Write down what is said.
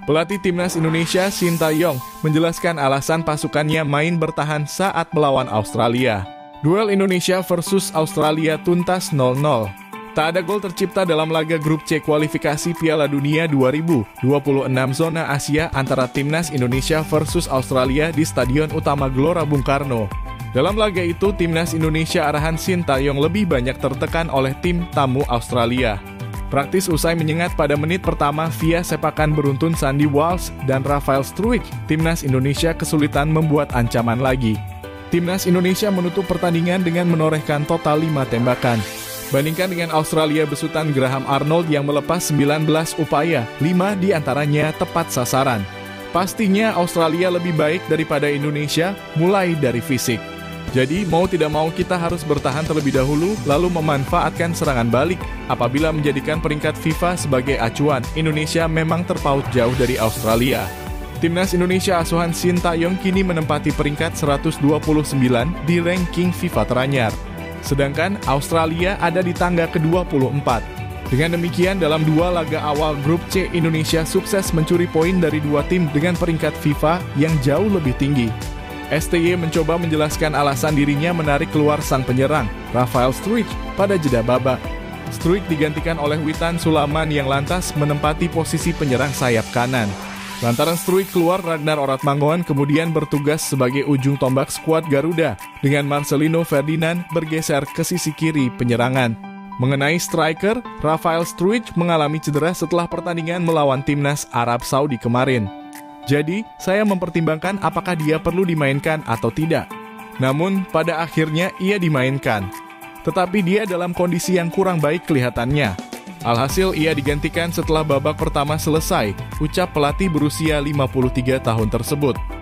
Pelatih Timnas Indonesia Sintayong menjelaskan alasan pasukannya main bertahan saat melawan Australia. Duel Indonesia versus Australia tuntas 0-0. Tak ada gol tercipta dalam laga grup C kualifikasi Piala Dunia 2026 zona Asia antara Timnas Indonesia versus Australia di Stadion Utama Gelora Bung Karno. Dalam laga itu, Timnas Indonesia arahan Sintayong lebih banyak tertekan oleh tim tamu Australia. Praktis usai menyengat pada menit pertama via sepakan beruntun Sandy Walsh dan Rafael Struijk, Timnas Indonesia kesulitan membuat ancaman lagi. Timnas Indonesia menutup pertandingan dengan menorehkan total 5 tembakan. Bandingkan dengan Australia besutan Graham Arnold yang melepas 19 upaya, 5 diantaranya tepat sasaran. Pastinya Australia lebih baik daripada Indonesia, mulai dari fisik. Jadi mau tidak mau kita harus bertahan terlebih dahulu, lalu memanfaatkan serangan balik. Apabila menjadikan peringkat FIFA sebagai acuan, Indonesia memang terpaut jauh dari Australia. Timnas Indonesia asuhan Sintayong kini menempati peringkat 129 di ranking FIFA teranyar. Sedangkan Australia ada di tangga ke-24. Dengan demikian, dalam 2 laga awal grup C, Indonesia sukses mencuri poin dari 2 tim dengan peringkat FIFA yang jauh lebih tinggi. STY mencoba menjelaskan alasan dirinya menarik keluar sang penyerang, Rafael Struijk, pada jeda babak. Struijk digantikan oleh Witan Sulaiman yang lantas menempati posisi penyerang sayap kanan. Lantaran Struijk keluar, Ragnar Oratmangoen kemudian bertugas sebagai ujung tombak skuad Garuda, dengan Marcelino Ferdinand bergeser ke sisi kiri penyerangan. Mengenai striker, Rafael Struijk mengalami cedera setelah pertandingan melawan Timnas Arab Saudi kemarin. Jadi, saya mempertimbangkan apakah dia perlu dimainkan atau tidak. Namun, pada akhirnya ia dimainkan. Tetapi dia dalam kondisi yang kurang baik kelihatannya. Alhasil, ia digantikan setelah babak pertama selesai, ucap pelatih berusia 53 tahun tersebut.